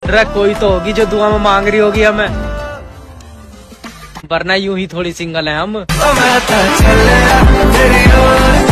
अरे कोई तो होगी जो दुआ में मांग रही होगी हमें, वरना यूं ही थोड़ी सिंगल है हम।